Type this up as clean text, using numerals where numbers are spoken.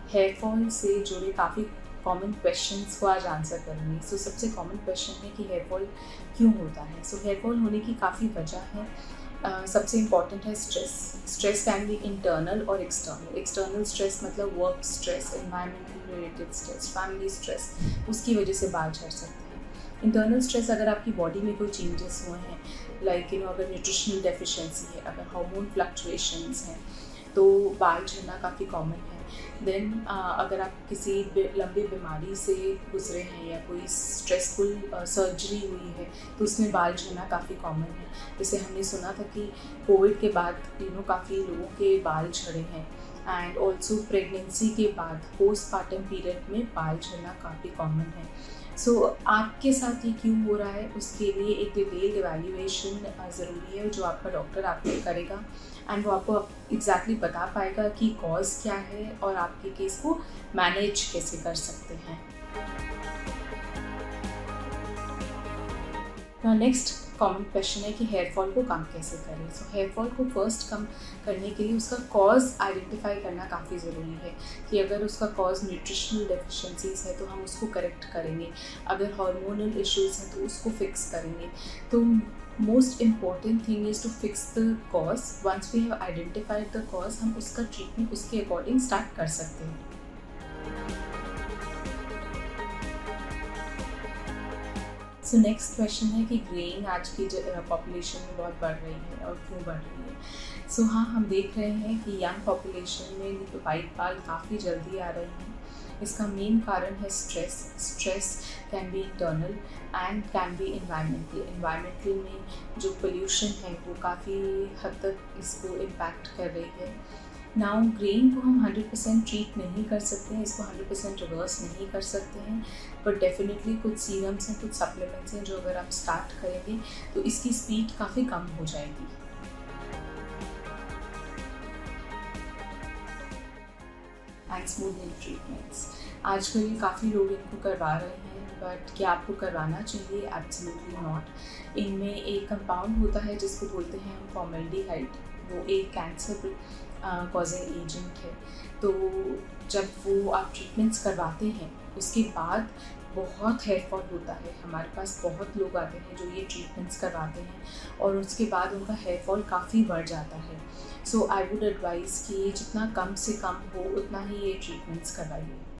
Hair fall से जुड़े काफ़ी कॉमन क्वेश्चंस को आज आंसर करूँगी। सो सबसे कॉमन क्वेश्चन है कि हेयर फॉल क्यों होता है। सो हेयर फॉल होने की काफ़ी वजह है। सबसे इम्पॉर्टेंट है stress. Stress can be internal और एक्सटर्नल। एक्सटर्नल स्ट्रेस मतलब work stress, environmental related stress, family stress, उसकी वजह से बाल झड़ सकते हैं। इंटरनल स्ट्रेस अगर आपकी बॉडी में कोई चेंजेस हुए हैं, लाइक अगर न्यूट्रिशनल डेफिशिएंसी है, अगर हार्मोन फ्लक्चुएशंस हैं, तो बाल झड़ना काफ़ी कॉमन है। देन अगर आप किसी लंबी बीमारी से गुजरे हैं या कोई स्ट्रेसफुल सर्जरी हुई है तो उसमें बाल झड़ना काफ़ी कॉमन है। जैसे हमने सुना था कि कोविड के बाद काफ़ी लोगों के बाल झड़े हैं। एंड ऑल्सो प्रेगनेंसी के बाद पोस्टपार्टम पीरियड में बाल झड़ना काफ़ी कॉमन है। सो आपके साथ ये क्यों हो रहा है, उसके लिए एक डिटेल्ड इवैल्यूएशन ज़रूरी है जो आपका डॉक्टर आपको करेगा एंड वो आपको एग्जैक्टली बता पाएगा कि कॉज क्या है और आपके केस को मैनेज कैसे कर सकते हैं। नेक्स्ट कॉमन क्वेश्चन है कि हेयर फॉल को कम कैसे करें। सो हेयर फॉल को फर्स्ट कम करने के लिए उसका कॉज आइडेंटिफाई करना काफ़ी ज़रूरी है कि अगर उसका कॉज न्यूट्रिशनल डेफिशिएंसीज है तो हम उसको करेक्ट करेंगे, अगर हार्मोनल इश्यूज़ हैं तो उसको फिक्स करेंगे। तो most important thing is to fix the cause. Once we have identified the cause, हम उसका ट्रीटमेंट उसके अकॉर्डिंग स्टार्ट कर सकते हैं। सो नेक्स्ट क्वेश्चन है कि ग्रेइंग आज की पॉपुलेशन में बहुत बढ़ रही है और क्यों बढ़ रही है। सो हाँ, हम देख रहे हैं कि यंग पॉपुलेशन में वाइट बाल काफ़ी जल्दी आ रहे हैं। इसका मेन कारण है stress. Stress can be internal and can be environmental. Environmental में जो पोल्यूशन है वो काफ़ी हद तक इसको इम्पैक्ट कर रही है। नाउ ग्रेइंग को हम 100% ट्रीट नहीं कर सकते हैं, इसको 100% रिवर्स नहीं कर सकते हैं, बट डेफिनेटली कुछ सीरम्स हैं, कुछ सप्लीमेंट्स हैं जो अगर आप स्टार्ट करेंगे तो इसकी स्पीड काफ़ी कम हो जाएगी। एंड स्मूथनिंग ट्रीटमेंट्स आजकल काफ़ी लोग इनको करवा रहे हैं, बट क्या आपको करवाना चाहिए? Absolutely not. इनमें एक कंपाउंड होता है जिसको बोलते हैं हम फॉर्मल्डिहाइड। वो एक कैंसर कॉजिंग एजेंट है। तो जब वो आप ट्रीटमेंट्स करवाते हैं उसके बाद बहुत हेयर फॉल होता है। हमारे पास बहुत लोग आते हैं जो ये ट्रीटमेंट्स करवाते हैं और उसके बाद उनका हेयर फॉल काफ़ी बढ़ जाता है। सो आई वुड एडवाइज़ कि जितना कम से कम हो उतना ही ये ट्रीटमेंट्स करवाइए।